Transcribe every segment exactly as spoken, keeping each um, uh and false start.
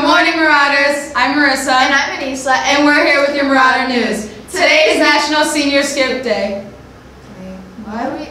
morning, Marauders. I'm Marissa. And I'm Anissa. And, and we're here with your Marauder News. Today is National Senior Skip Day. Why are we...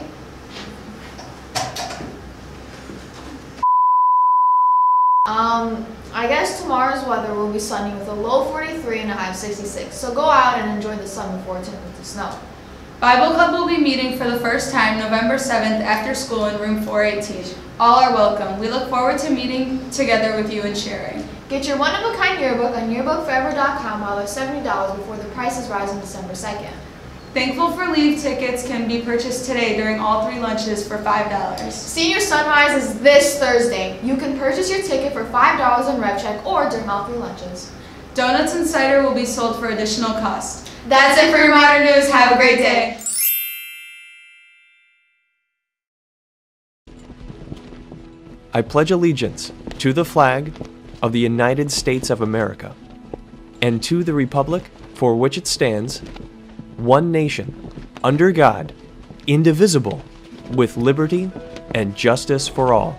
Um, I guess tomorrow's weather will be sunny with a low forty-three and a high sixty-six. So go out and enjoy the sun before it turns into snow. Bible Club will be meeting for the first time November seventh after school in room four eighteen. All are welcome. We look forward to meeting together with you and sharing. Get your one-of-a-kind yearbook on yearbook forever dot com while they're seventy dollars before the prices rise on December second. Thankful for Leave tickets can be purchased today during all three lunches for five dollars. Senior Sunrise is this Thursday. You can purchase your ticket for five dollars on RevCheck or during all three lunches. Donuts and cider will be sold for additional cost. That's it for your Marauder News. Have a great day. I pledge allegiance to the flag of the United States of America and to the republic for which it stands, one nation, under God, indivisible, with liberty and justice for all.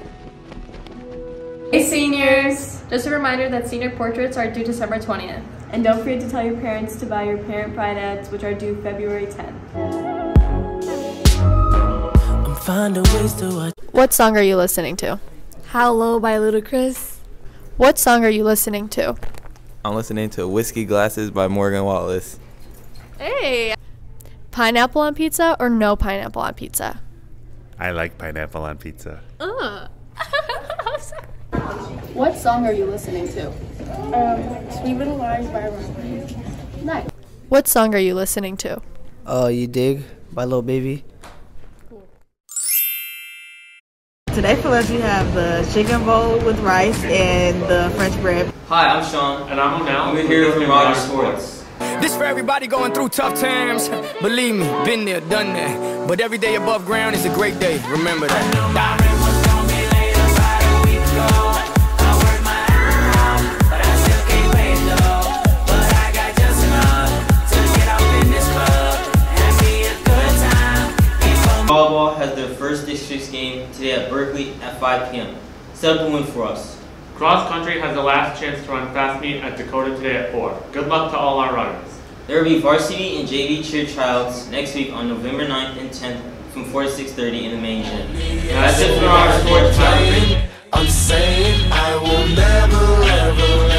Hey seniors! Just a reminder that senior portraits are due December twentieth. And don't forget to tell your parents to buy your Parent Pride ads, which are due February tenth. What song are you listening to? How Low by Ludacris. What song are you listening to? I'm listening to Whiskey Glasses by Morgan Wallace. Hey! Pineapple on pizza or no pineapple on pizza? I like pineapple on pizza. Ugh. What song are you listening to? Um, Sweet Little Lies by Ron. Nice. What song are you listening to? Oh, uh, You Dig by Lil Baby. Today for lunch we have the chicken bowl with rice and the French bread. Hi, I'm Sean. And I'm O'Neill. We're here from Marauder Sports. This for everybody going through tough times. Believe me, been there, done that. But every day above ground is a great day. Remember that. Volleyball has their first districts game today at Berkeley at five p m Set up a win for us. Cross country has the last chance to run fast meet at Dakota today at four. Good luck to all our runners. There will be varsity and J V cheer tryouts next week on November ninth and tenth from four to six thirty in the main gym. Now that's it for our sports. I'm saying I will never ever